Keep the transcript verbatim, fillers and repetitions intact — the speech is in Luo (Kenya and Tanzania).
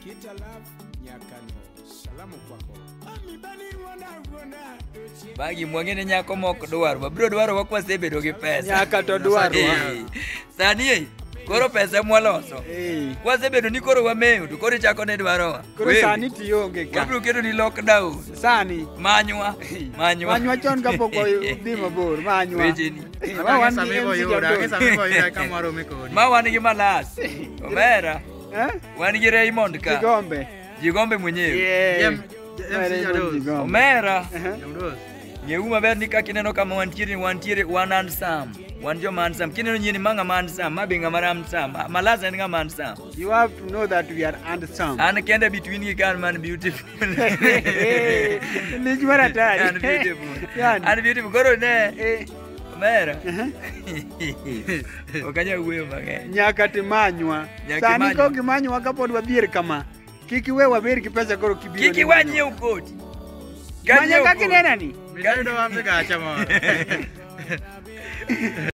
Kita Love Nyakano. Salamu kwako. Bagi mwangene nyako mok dwaro, babro dwaro wakwa sebedo gi pesa. Nyaka to dwaro. Sani eh, koro pesa mwaloso. Eh. Kwa sebedo ni koro wameyo, to koro chako ne dwaro. Koro sani tionge ka. Wabro keto ni lockdown. Sani. Manywa. Manywa. Manywa chon kapok odhi mabor, manywa. Wejeni. Ma wan gi samibo yuda, ke samibo yuda kamoro mikodi. Ma wan gi malas. Omera. Eh? Wan gi Raymond ka. Jigombe. Jigombe mwenyewe. Yeah. Omera. Ngeu maber ni kakineno kama wantiere wantiere one and some. Wan jo man sam. Kineno nyini manga man sam, mabinga maram sam. Malaza ni man sam. You have to know that we are handsome. An kende between you can man beautiful. Ni jwara tari. An beautiful. An beautiful. Goro ne. Omera. Okanya uwe mang'eny. Nyaka timanywa. Sani ko gimanywa kapod wabier kama. Kiki we waber ki pesa koro kibiro. Kiki wanyiew koti. Manya kaki nena ni? Miyudo wamse gacha moro.